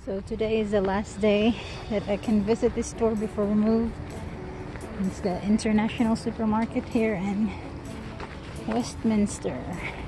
So today is the last day that I can visit this store before we move. It's the International Supermarket here in Westminster.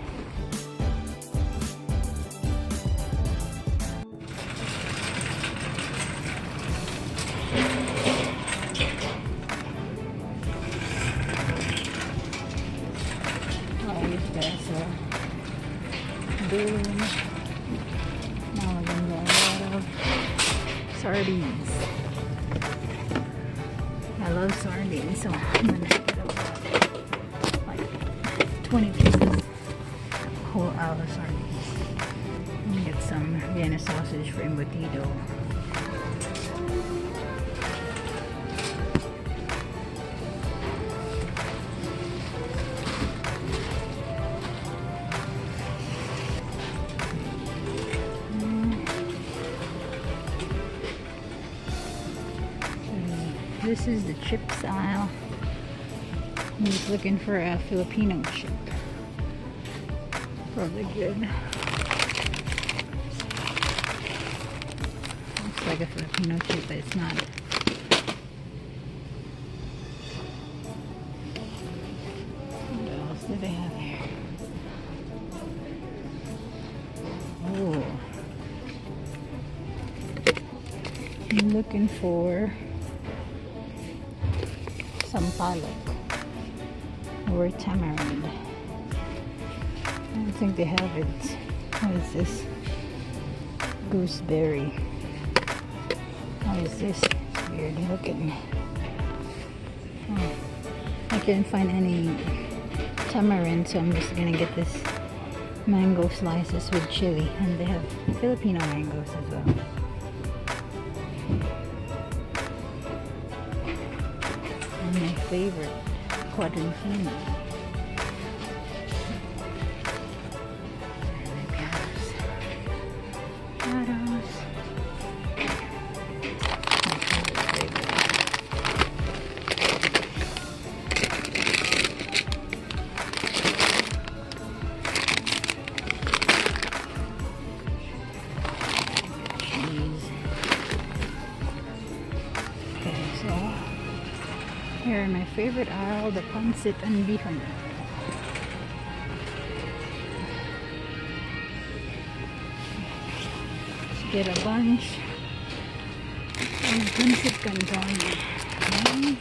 Oh, these guys are doing. Now we're gonna get a lot of sardines. I love sardines, so I'm gonna get about like 20 pieces whole out of sardines. And get some Vienna sausage for embutido. This is the chips aisle. I'm just looking for a Filipino chip. Probably good. Looks like a Filipino chip, but it's not. What else do they have here? Oh. I'm looking for some palak or tamarind. I don't think they have it. What is this? Gooseberry. What is this? It's weird looking. Oh, I couldn't find any tamarind, so I'm just gonna get this mango slices with chili, and they have Filipino mangoes as well. My favorite, quadrifino. Potatoes. My favorite. Cheese. Okay, so here in my favorite aisle, the pancit and bihon. Let's get a bunch of pancit canton. Okay.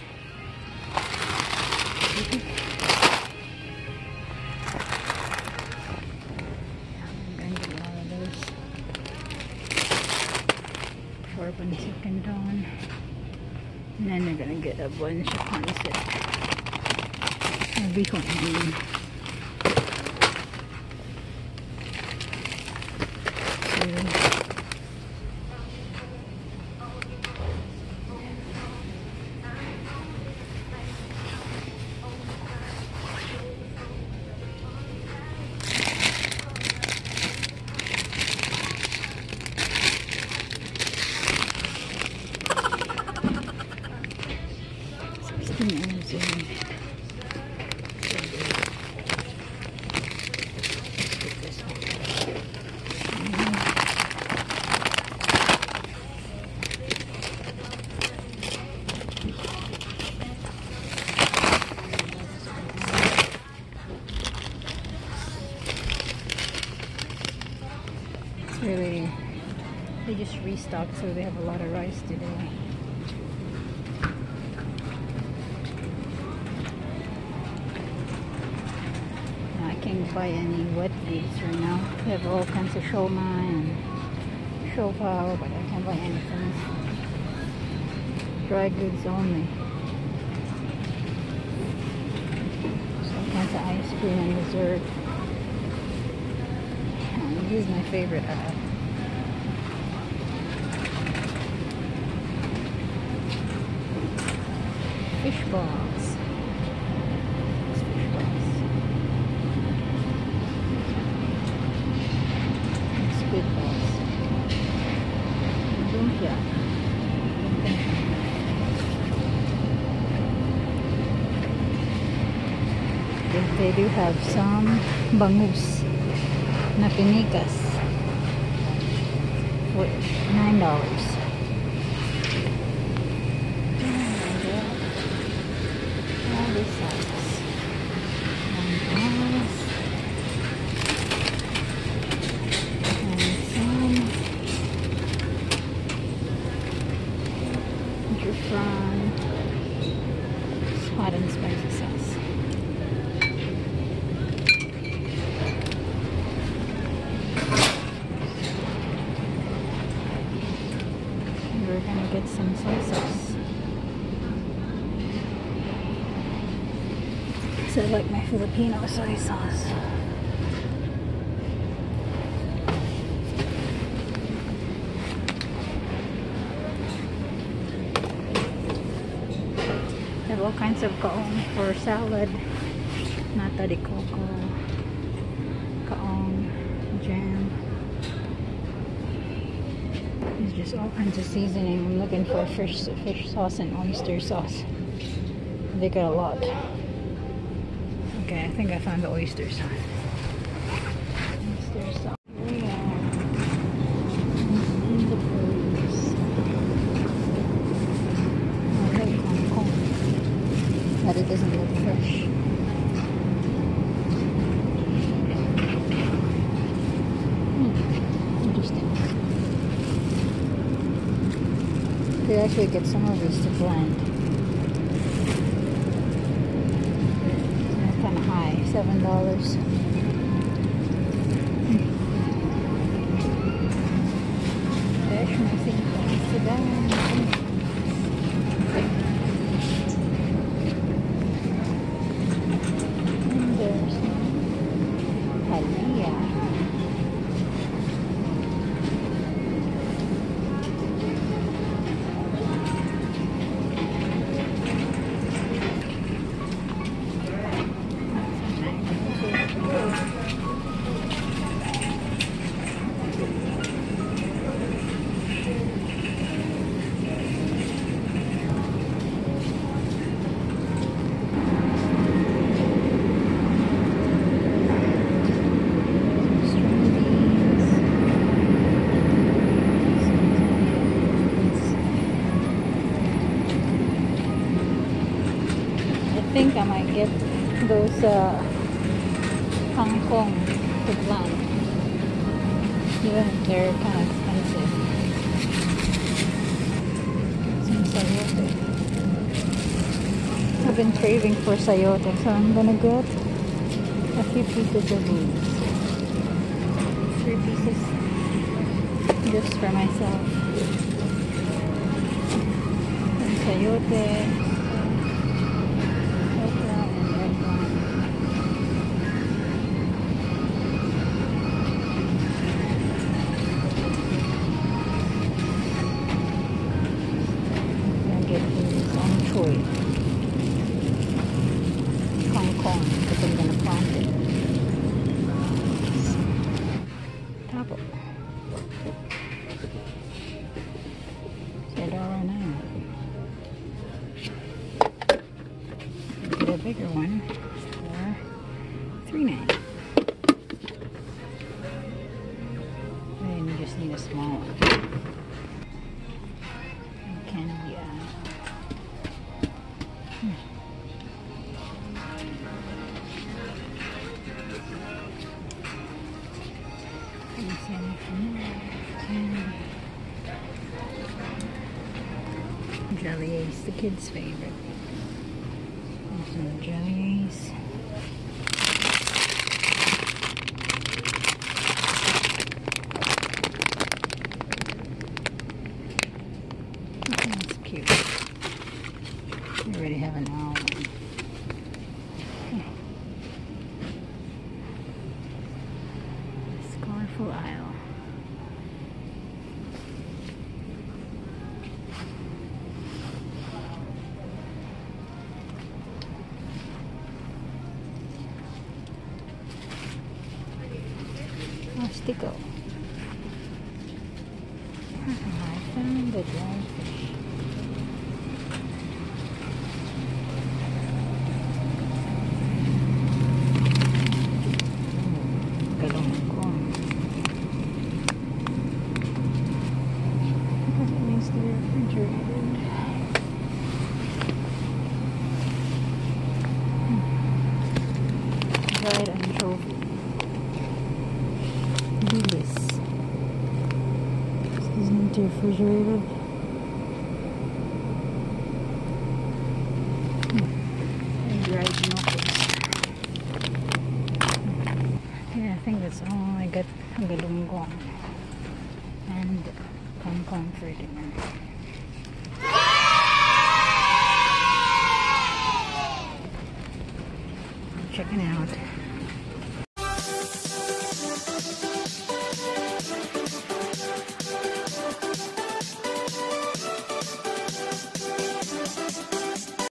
I'm going to get all of those for pancit canton. And then they're gonna get a bunch of pancit. Bihon. Really, they just restocked, so they have a lot of rice today. Now, I can't buy any wet goods right now. They have all kinds of shoma and shopao, but I can't buy anything. Dry goods only. All kinds of ice cream and dessert. This is my favorite aisle. Fish balls. Fish balls. Squid balls. Lumpia. They do have some bangus na pinikas. with $9. All these sizes. $9. And some from hot and spicy sauce. And we're gonna get some soy sauce. So I like my Filipino soy sauce. All kinds of kaong for salad, nata de coco, kaong, jam. There's just all kinds of seasoning. I'm looking for fish sauce and oyster sauce. They got a lot. Okay, I think I found the oyster sauce. Oyster sauce. But it doesn't look fresh. Interesting. They actually get some of these to blend. They're kind of high, $7. Fresh, nothing. I think I might get those kangkong to plant. Even if they're kind of expensive. Some sayote. I've been craving for sayote, so I'm gonna get a few pieces of these. 3 pieces just for myself. And sayote. Because I'm going to plant it. Tapo. $1.09. Get a bigger one for $3.9. And you just need a small one. Candy. Jelly Ace, the kids' favorite. There's some Jelly Ace. Oh, that's cute. We already have an owl one. This colorful aisle. Stico. I found the dried fish. dried anchovy. Bilis. Seasoning to refrigerated. And dried knuckles. Yeah, I think that's all I got. Galunggong and kangkong for dinner. Checking out.